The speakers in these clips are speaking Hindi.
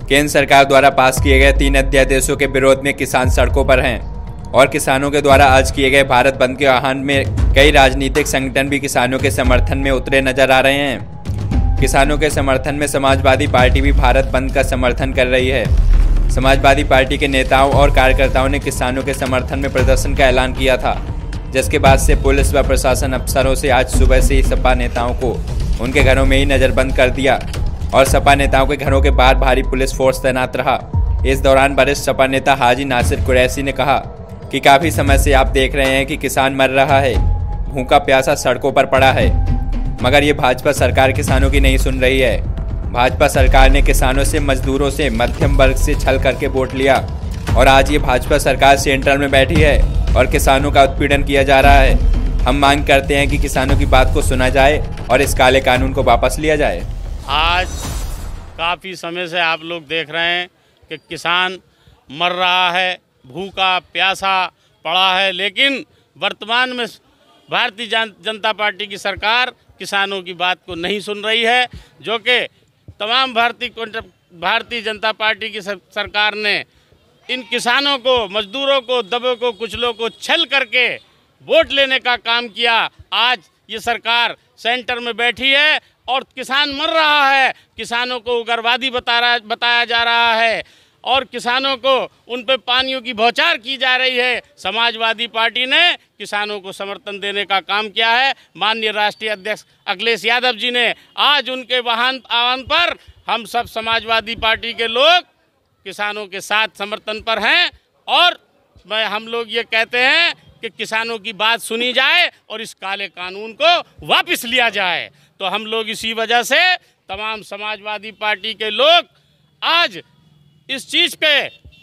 केंद्र सरकार द्वारा पास किए गए 3 अध्यादेशों के विरोध में किसान सड़कों पर हैं और किसानों के द्वारा आज किए गए भारत बंद के आह्वान में कई राजनीतिक संगठन भी किसानों के समर्थन में उतरे नजर आ रहे हैं। किसानों के समर्थन में समाजवादी पार्टी भी भारत बंद का समर्थन कर रही है। समाजवादी पार्टी के नेताओं और कार्यकर्ताओं ने किसानों के समर्थन में प्रदर्शन का ऐलान किया था, जिसके बाद से पुलिस व प्रशासन अफसरों से आज सुबह से ही सपा नेताओं को उनके घरों में ही नजरबंद कर दिया और सपा नेताओं के घरों के बाहर भारी पुलिस फोर्स तैनात रहा। इस दौरान वरिष्ठ सपा नेता हाजी नासिर कुरैशी ने कहा कि काफ़ी समय से आप देख रहे हैं कि किसान मर रहा है, भूखा प्यासा सड़कों पर पड़ा है, मगर ये भाजपा सरकार किसानों की नहीं सुन रही है। भाजपा सरकार ने किसानों से, मजदूरों से, मध्यम वर्ग से छल करके वोट लिया और आज ये भाजपा सरकार सेंट्रल में बैठी है और किसानों का उत्पीड़न किया जा रहा है। हम मांग करते हैं कि किसानों की बात को सुना जाए और इस काले कानून को वापस लिया जाए। आज काफ़ी समय से आप लोग देख रहे हैं कि किसान मर रहा है, भूखा प्यासा पड़ा है, लेकिन वर्तमान में भारतीय जनता पार्टी की सरकार किसानों की बात को नहीं सुन रही है, जो कि तमाम भारतीय जनता पार्टी की सरकार ने इन किसानों को, मजदूरों को, दबे को, कुचलों को छल करके वोट लेने का काम किया। आज ये सरकार सेंटर में बैठी है और किसान मर रहा है, किसानों को उग्रवादी बताया जा रहा है और किसानों को उन पे पानियों की बौछार की जा रही है। समाजवादी पार्टी ने किसानों को समर्थन देने का काम किया है। माननीय राष्ट्रीय अध्यक्ष अखिलेश यादव जी ने आज उनके आह्वान पर हम सब समाजवादी पार्टी के लोग किसानों के साथ समर्थन पर हैं और हम लोग ये कहते हैं कि किसानों की बात सुनी जाए और इस काले कानून को वापस लिया जाए। तो हम लोग इसी वजह से तमाम समाजवादी पार्टी के लोग आज इस चीज़ पे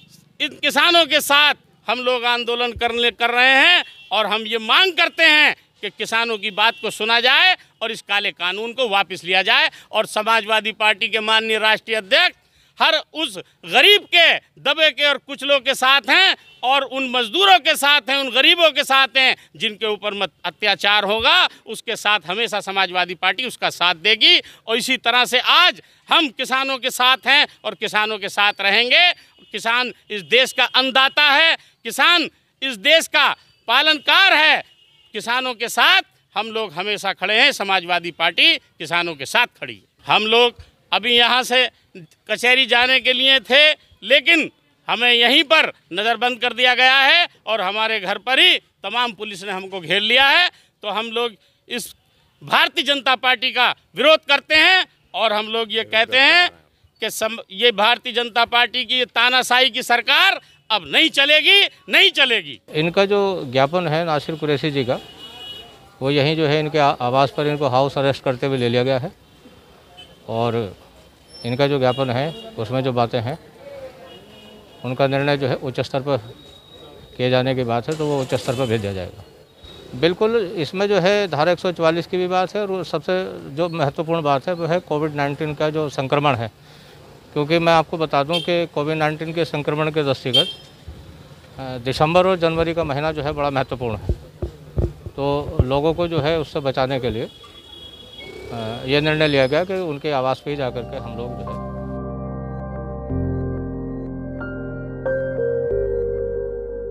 इन किसानों के साथ हम लोग आंदोलन कर रहे हैं और हम ये मांग करते हैं कि किसानों की बात को सुना जाए और इस काले कानून को वापस लिया जाए। और समाजवादी पार्टी के माननीय राष्ट्रीय अध्यक्ष हर उस गरीब के, दबे के और कुचलों के साथ हैं और उन मजदूरों के साथ हैं, उन गरीबों के साथ हैं जिनके ऊपर अत्याचार होगा, उसके साथ हमेशा समाजवादी पार्टी उसका साथ देगी। और इसी तरह से आज हम किसानों के साथ हैं और किसानों के साथ रहेंगे। किसान इस देश का अन्नदाता है, किसान इस देश का पालनकार है। किसानों के साथ हम लोग हमेशा खड़े हैं, समाजवादी पार्टी किसानों के साथ खड़ी है। हम लोग अभी यहाँ से कचहरी जाने के लिए थे, लेकिन हमें यहीं पर नज़रबंद कर दिया गया है और हमारे घर पर ही तमाम पुलिस ने हमको घेर लिया है। तो हम लोग इस भारतीय जनता पार्टी का विरोध करते हैं और हम लोग ये कहते हैं कि ये भारतीय जनता पार्टी की तानाशाही की सरकार अब नहीं चलेगी, नहीं चलेगी। इनका जो ज्ञापन है नासिर कुरैशी जी का, वो यहीं जो है इनके आवास पर इनको हाउस अरेस्ट करते हुए ले लिया गया है और इनका जो ज्ञापन है उसमें जो बातें हैं उनका निर्णय जो है उच्च स्तर पर किए जाने की बात है, तो वो उच्च स्तर पर भेज दिया जाएगा। बिल्कुल, इसमें जो है धारा 144 की भी बात है और सबसे जो महत्वपूर्ण बात है वो है कोविड-19 का जो संक्रमण है, क्योंकि मैं आपको बता दूं कि कोविड-19 के संक्रमण के दृष्टिगत दिसंबर और जनवरी का महीना जो है बड़ा महत्वपूर्ण है। तो लोगों को जो है उससे बचाने के लिए ये निर्णय लिया गया कि उनके आवास पे ही जाकर के हम लोग जो है